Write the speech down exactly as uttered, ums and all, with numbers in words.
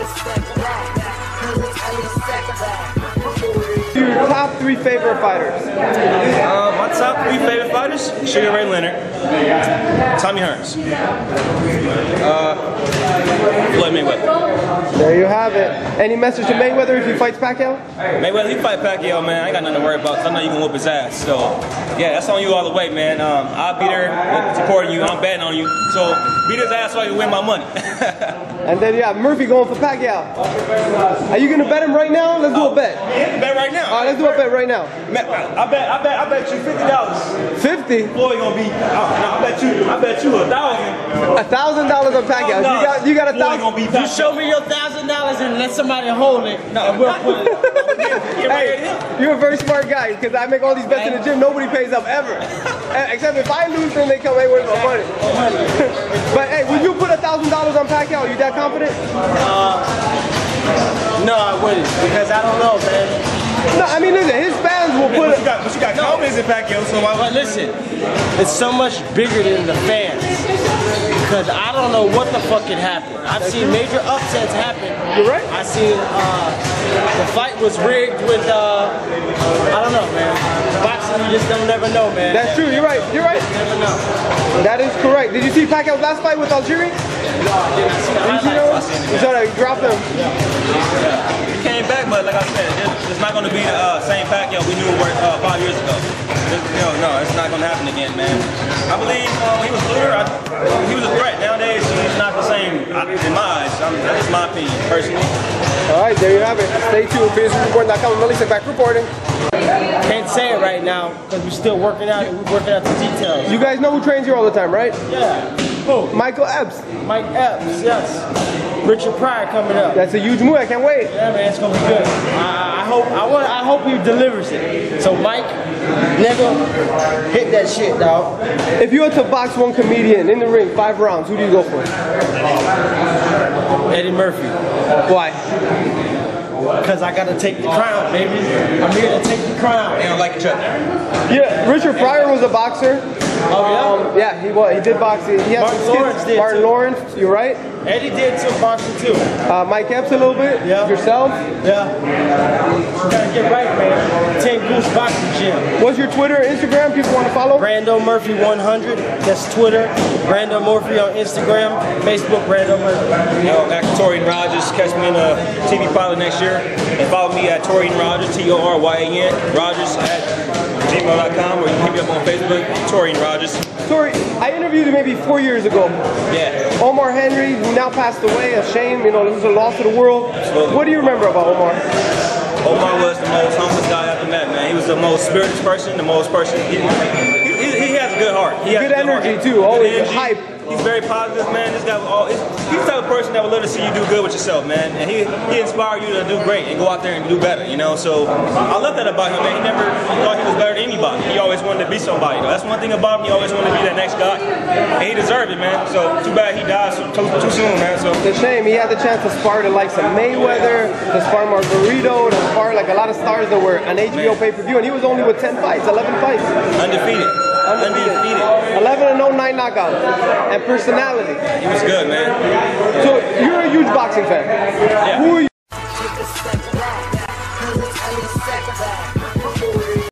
Your top three favorite fighters? Uh, my top three favorite fighters: Sugar Ray Leonard, Tommy Hearns, uh, Floyd Mayweather. There you have it. Any message to Mayweather if he fights Pacquiao? Mayweather, he fight Pacquiao, man. I ain't got nothing to worry about. 'Cause I know you can whoop his ass. So, yeah, that's on you all the way, man. Um, I'll be there supporting you. I'm betting on you. So, beat his ass so I can win my money. And then you have Murphy going for Pacquiao. Are you gonna bet him right now? Let's do a bet. Yeah, bet right now. All right, let's do a bet right now. I bet, I bet, I bet you fifty dollars. Fifty. Floyd gonna be. Uh, no, I bet you, I bet you a thousand. A thousand dollars on Pacquiao. You got, you got a thousand. Gonna be you show me your thousand dollars and let somebody hold it. No, we'll put it. Hey, you're a very smart guy because I make all these bets in the gym. Nobody pays up ever, except if I lose, then they come. Hey, where's my money? But hey, would you put a thousand dollars on Pacquiao? Are you that confident? Uh, no, I wouldn't because I don't know, man. No, I mean, listen, his fans will put But it. you got, but you got confidence in Pacquiao, so why? But listen, it's so much bigger than the fans because I don't know what the fuck could happen. I've seen major upsets happen. You're right. I seen uh, the fight was rigged with uh, I don't know, man. Boxing, you just don't never know, man. That's true. You're right. You're right. You never know. That is correct. Did you see Pacquiao's last fight with Algieri? No, I didn't see the Did you see that one? You saw that? He dropped him. He came back, but like I said, it's, it's not going to be the uh, same Pacquiao we knew uh, five years ago. It's, you know, no, it's not going to happen again, man. I believe uh, when he was bluer, I, he was a threat. Nowadays, he's not the same in my eyes. I'm, that's my opinion, personally. All right, there you have it. Stay tuned. business report dot com. Melissa back reporting. Can't say it right now because we're still working out. We're working out the details. You guys know who trains here all the time, right? Yeah. Who? Michael Epps. Mike Epps. Yes. Richard Pryor coming up. That's a huge move. I can't wait. Yeah, man, it's gonna be good. I, I hope. I want. I hope he delivers it. So, Mike, nigga, hit that shit, dog. If you had to box one comedian in the ring, five rounds, who do you go for? Eddie Murphy. Why? Because I gotta take the crown, baby. I'm here to take the crown. They don't like each other. Yeah, Richard Pryor was a boxer. Oh yeah. Um, yeah, he was. He did boxing. He had Martin some skits. Lawrence did Martin too. Lawrence, you're right. Eddie did some boxing too. Uh, Mike Epps a little bit. Yeah. Yourself. Yeah. You gotta get right, man. Ten Goose Boxing Gym. What's your Twitter, Instagram? People want to follow. Brando Murphy one hundred. That's Twitter. Brando Murphy on Instagram. Facebook. Brando Murphy. You know, actor Torian Rogers. Catch me in a T V pilot next year. And follow me at Torian Rogers, T O R Y A N, Rogers at gmail dot com, or you can hit me up on Facebook, Torian Rogers. Tori, I interviewed him maybe four years ago. Yeah. Omar Henry, who now passed away, a shame, you know, this is a loss to the world. Absolutely. What do you remember about Omar? Omar was the most humblest guy I ever met, man. He was the most spiritual person, the most person. He, he, he has a good heart. He has Good a good energy heart. too, always Good energy. hype. He's very positive, man. This guy, was all, he's, he's the type of person that would love to see you do good with yourself, man. And he he inspired you to do great and go out there and do better, you know. So I love that about him, man. He never thought he was better than anybody. He always wanted to be somebody. Though. That's one thing about him. He always wanted to be that next guy, and he deserved it, man. So too bad he died so, too, too soon, man. So It's a shame. He had the chance to spar the likes of Mayweather, to spar Margarito, to spar like a lot of stars that were on H B O pay-per-view, and he was only with ten fights, eleven fights. undefeated, undefeated. eleven and oh, nine knockouts. And personality. He was good, man. So you're a huge boxing fan. Yeah. Who are you?